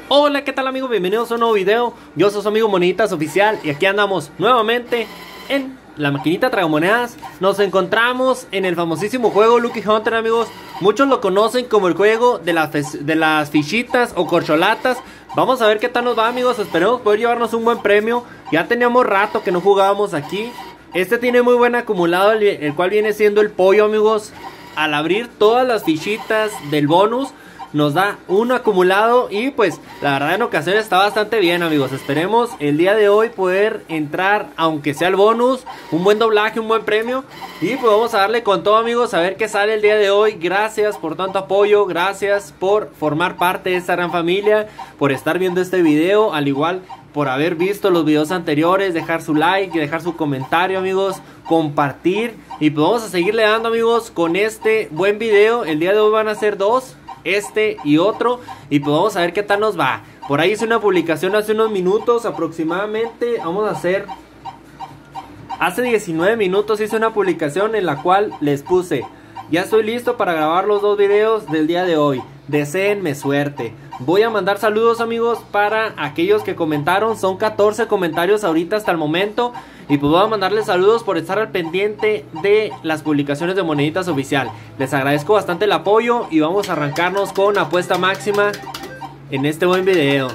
Hola, ¿qué tal amigos? Bienvenidos a un nuevo video. Yo soy su amigo Moneditas Oficial y aquí andamos nuevamente en la maquinita tragamonedas. Nos encontramos en el famosísimo juego Lucky Hunter, amigos. Muchos lo conocen como el juego de las fichitas o corcholatas. Vamos a ver qué tal nos va, amigos. Esperemos poder llevarnos un buen premio. Ya teníamos rato que no jugábamos aquí. Este tiene muy buen acumulado, el cual viene siendo el pollo, amigos. Al abrir todas las fichitas del bonus nos da un acumulado y pues la verdad en ocasiones está bastante bien, amigos. Esperemos el día de hoy poder entrar, aunque sea el bonus, un buen doblaje, un buen premio. Y pues vamos a darle con todo, amigos, a ver qué sale el día de hoy. Gracias por tanto apoyo, gracias por formar parte de esta gran familia, por estar viendo este video, al igual por haber visto los videos anteriores, dejar su like, dejar su comentario, amigos, compartir. Y pues vamos a seguirle dando, amigos, con este buen video. El día de hoy van a ser dos, este y otro, y pues vamos a ver qué tal nos va. Por ahí hice una publicación hace unos minutos aproximadamente. Vamos a hacer, hace 19 minutos hice una publicación en la cual les puse: ya estoy listo para grabar los dos videos del día de hoy, deséenme suerte. Voy a mandar saludos, amigos, para aquellos que comentaron. Son 14 comentarios ahorita hasta el momento. Y pues voy a mandarles saludos por estar al pendiente de las publicaciones de Moneditas Oficial. Les agradezco bastante el apoyo y vamos a arrancarnos con apuesta máxima en este buen video.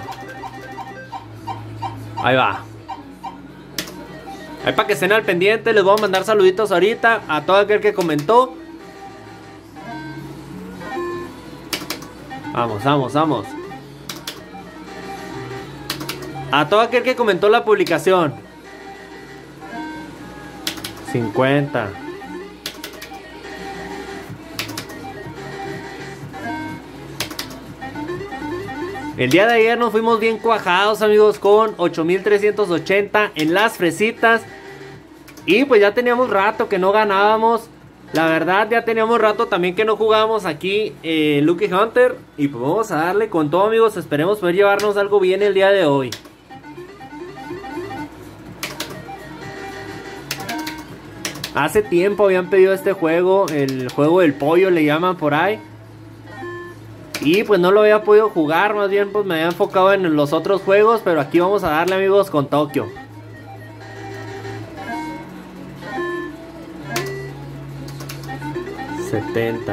Ahí va. Ahí para que estén al pendiente, les voy a mandar saluditos ahorita a todo aquel que comentó. Vamos, vamos, vamos. A todo aquel que comentó la publicación. 50. El día de ayer nos fuimos bien cuajados, amigos, con 8380 en las fresitas. Y pues ya teníamos rato que no ganábamos. La verdad, ya teníamos rato también que no jugábamos aquí Lucky Hunter. Y pues vamos a darle con todo, amigos. Esperemos poder llevarnos algo bien el día de hoy. Hace tiempo habían pedido este juego, el juego del pollo le llaman por ahí. Y pues no lo había podido jugar, más bien pues me había enfocado en los otros juegos. Pero aquí vamos a darle, amigos, con Tokio. $70.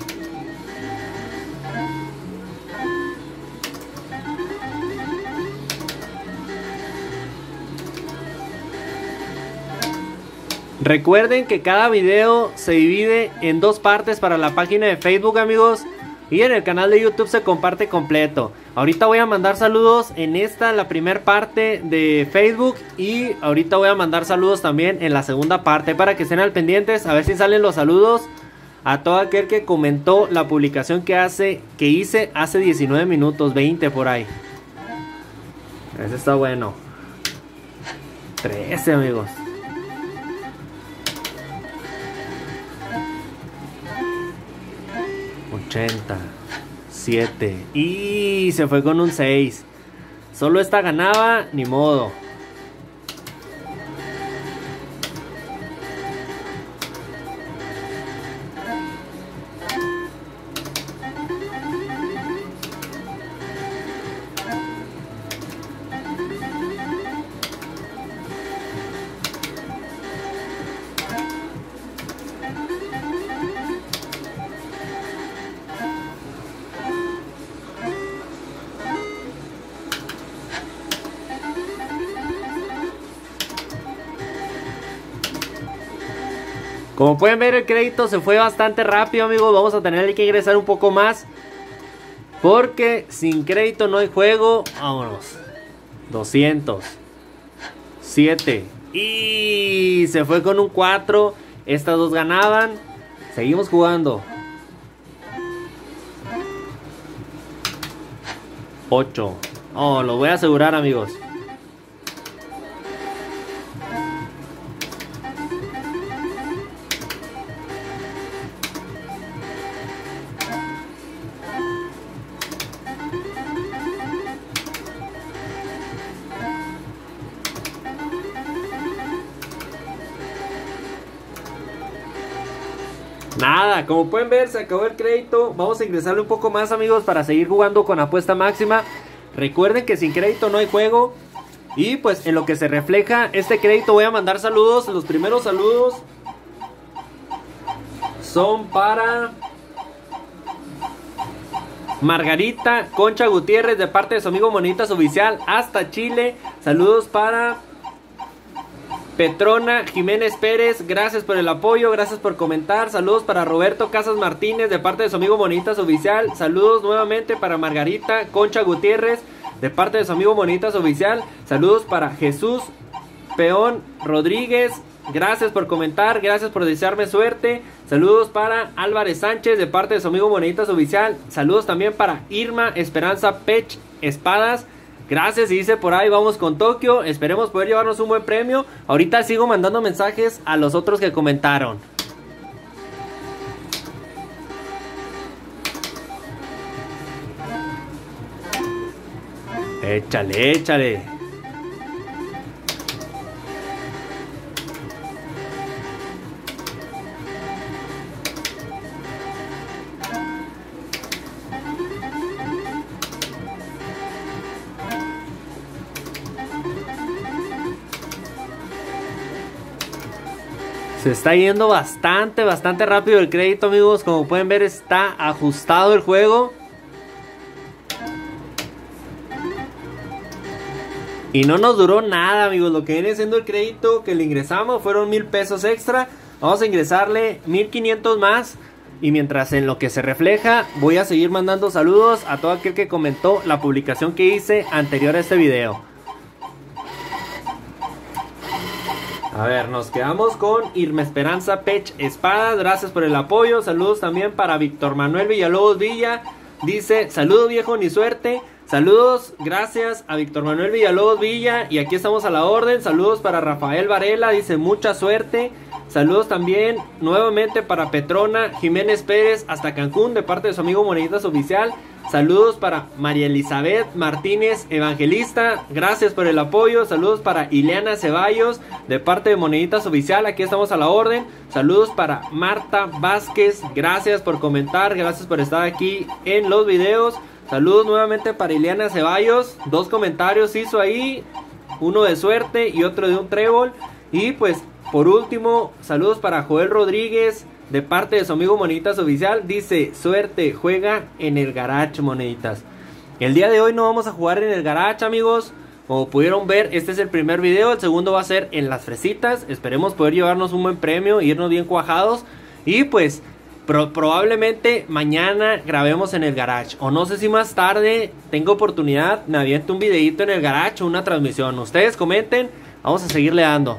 Recuerden que cada video se divide en dos partes para la página de Facebook, amigos, y en el canal de YouTube se comparte completo. Ahorita voy a mandar saludos en esta, la primera parte de Facebook, y ahorita voy a mandar saludos también en la segunda parte para que estén al pendientes, a ver si salen los saludos a todo aquel que comentó la publicación que hice hace 19 minutos, 20 por ahí. Ese está bueno. 13, amigos. 80, 7 y se fue con un 6. Solo esta ganaba, ni modo. Como pueden ver, el crédito se fue bastante rápido, amigos. Vamos a tener que ingresar un poco más, porque sin crédito no hay juego. Vámonos. 200. 7. Y se fue con un 4. Estas dos ganaban. Seguimos jugando. 8. Oh, lo voy a asegurar, amigos. Nada, como pueden ver, se acabó el crédito. Vamos a ingresarle un poco más, amigos, para seguir jugando con apuesta máxima. Recuerden que sin crédito no hay juego. Y pues en lo que se refleja este crédito voy a mandar saludos. Los primeros saludos son para Margarita Concha Gutiérrez, de parte de su amigo Monitas Oficial, hasta Chile. Saludos para Petrona Jiménez Pérez, gracias por el apoyo, gracias por comentar. Saludos para Roberto Casas Martínez, de parte de su amigo Monitas Oficial. Saludos nuevamente para Margarita Concha Gutiérrez, de parte de su amigo Monitas Oficial. Saludos para Jesús Peón Rodríguez, gracias por comentar, gracias por desearme suerte. Saludos para Álvarez Sánchez, de parte de su amigo Monitas Oficial. Saludos también para Irma Esperanza Pech Espadas. Gracias, y dice por ahí, vamos con Tokio. Esperemos poder llevarnos un buen premio. Ahorita sigo mandando mensajes a los otros que comentaron. Échale, échale. Se está yendo bastante rápido el crédito, amigos. Como pueden ver, está ajustado el juego. Y no nos duró nada, amigos. Lo que viene siendo el crédito que le ingresamos fueron 1000 pesos extra. Vamos a ingresarle 1500 más. Y mientras en lo que se refleja, voy a seguir mandando saludos a todo aquel que comentó la publicación que hice anterior a este video. A ver, nos quedamos con Irma Esperanza Pech Espadas, gracias por el apoyo. Saludos también para Víctor Manuel Villalobos Villa. Dice, saludos viejo, ni suerte. Saludos, gracias a Víctor Manuel Villalobos Villa. Y aquí estamos a la orden. Saludos para Rafael Varela, dice mucha suerte. Saludos también nuevamente para Petrona Jiménez Pérez hasta Cancún, de parte de su amigo Monitas Oficial. Saludos para María Elizabeth Martínez Evangelista, gracias por el apoyo. Saludos para Ileana Ceballos, de parte de Moneditas Oficial, aquí estamos a la orden. Saludos para Marta Vázquez, gracias por comentar, gracias por estar aquí en los videos. Saludos nuevamente para Ileana Ceballos, 2 comentarios hizo ahí, uno de suerte y otro de un trébol. Y pues por último, saludos para Joel Rodríguez, de parte de su amigo Moneditas Oficial. Dice, suerte, juega en el garage, Moneditas. El día de hoy no vamos a jugar en el garage, amigos. Como pudieron ver, este es el primer video. El segundo va a ser en las fresitas. Esperemos poder llevarnos un buen premio, irnos bien cuajados. Y pues probablemente mañana grabemos en el garage. O no sé si más tarde tengo oportunidad, me aviento un videito en el garage o una transmisión. Ustedes comenten, vamos a seguirle dando.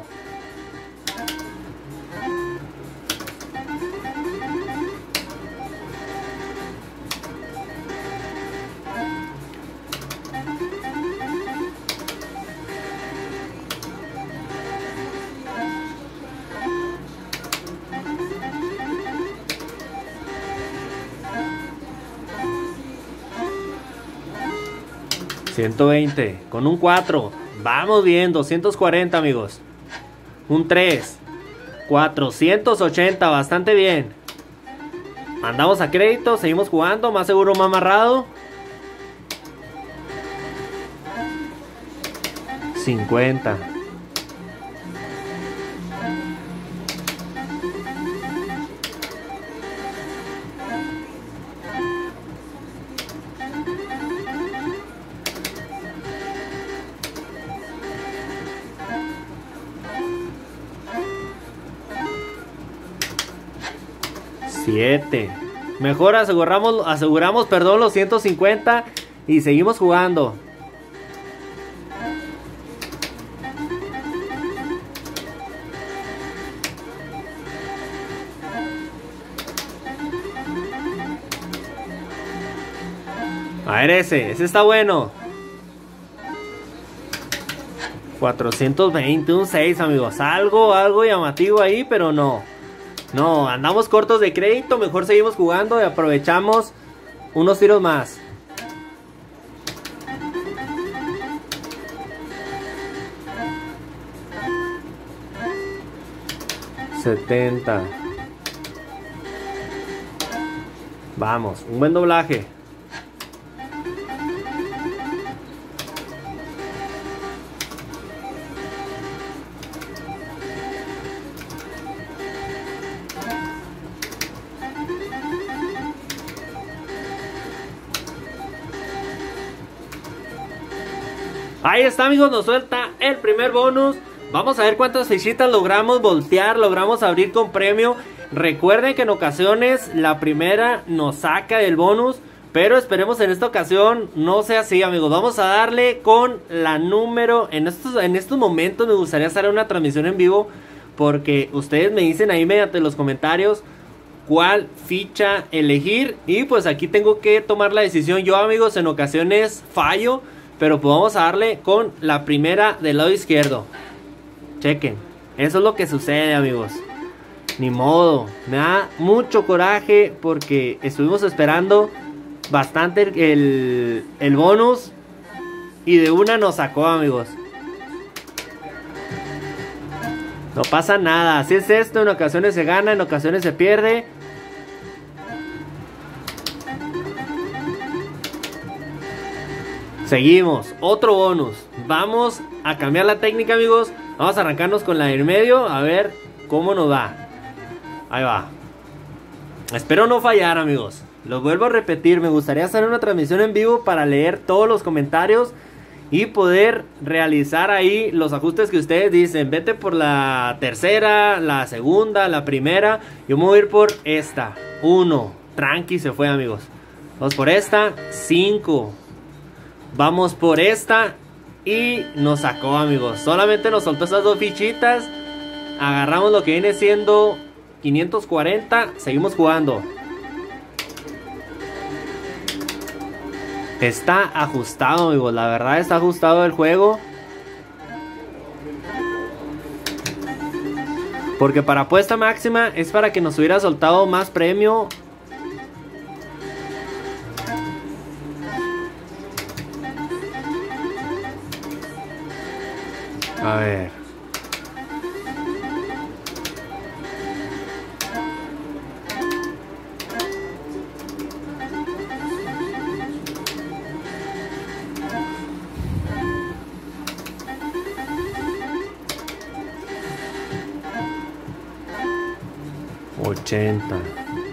$120 con un 4, vamos bien. 240, amigos, un 3, 480, bastante bien. Mandamos a crédito, seguimos jugando, más seguro, más amarrado. 50. Mejor aseguramos, perdón, los 150 y seguimos jugando. A ver, ese está bueno. 420, un 6, amigos. Algo llamativo ahí, pero no. No, andamos cortos de crédito. Mejor seguimos jugando y aprovechamos unos tiros más. $70. Vamos, un buen doblaje. Ahí está, amigos, nos suelta el primer bonus. Vamos a ver cuántas fichitas logramos voltear, logramos abrir con premio. Recuerden que en ocasiones la primera nos saca el bonus, pero esperemos en esta ocasión no sea así, amigos. Vamos a darle con la número. En estos momentos me gustaría hacer una transmisión en vivo, porque ustedes me dicen ahí mediante los comentarios cuál ficha elegir. Y pues aquí tengo que tomar la decisión yo, amigos. En ocasiones fallo, pero pues vamos a darle con la primera del lado izquierdo. Chequen, eso es lo que sucede, amigos. Ni modo, me da mucho coraje porque estuvimos esperando bastante el bonus y de una nos sacó, amigos. No pasa nada, así es esto. En ocasiones se gana, en ocasiones se pierde. Seguimos, otro bonus. Vamos a cambiar la técnica, amigos. Vamos a arrancarnos con la del medio, a ver cómo nos va. Ahí va. Espero no fallar, amigos. Lo vuelvo a repetir, me gustaría hacer una transmisión en vivo para leer todos los comentarios y poder realizar ahí los ajustes que ustedes dicen. Vete por la tercera, la segunda, la primera. Yo me voy a ir por esta. 1. Tranqui, se fue, amigos. Vamos por esta. 5. Vamos por esta. Y nos sacó, amigos. Solamente nos soltó esas dos fichitas. Agarramos lo que viene siendo 540. Seguimos jugando. Está ajustado, amigos. La verdad está ajustado el juego. Porque para apuesta máxima es para que nos hubiera soltado más premio. A ver. $80.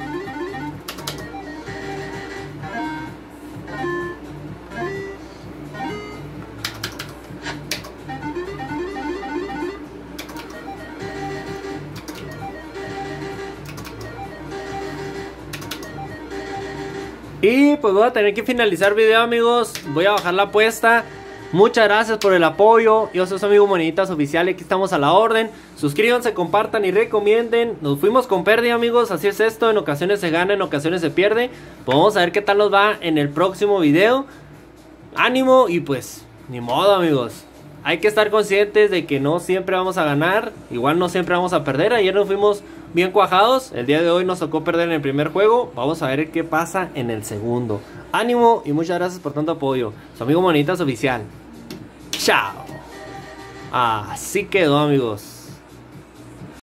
Y pues voy a tener que finalizar video, amigos. Voy a bajar la apuesta. Muchas gracias por el apoyo. Yo soy su amigo Monitas Oficial y aquí estamos a la orden. Suscríbanse, compartan y recomienden. Nos fuimos con pérdida, amigos. Así es esto. En ocasiones se gana, en ocasiones se pierde. Pues vamos a ver qué tal nos va en el próximo video. Ánimo y pues ni modo, amigos. Hay que estar conscientes de que no siempre vamos a ganar. Igual no siempre vamos a perder. Ayer nos fuimos bien cuajados. El día de hoy nos tocó perder en el primer juego. Vamos a ver qué pasa en el segundo. Ánimo y muchas gracias por tanto apoyo. Su amigo Monitas Oficial. Chao. Así quedó, amigos.